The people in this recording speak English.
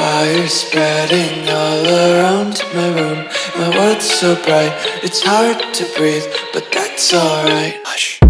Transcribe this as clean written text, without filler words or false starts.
Fire spreading all around my room. My world's so bright, it's hard to breathe, but that's alright. Hush.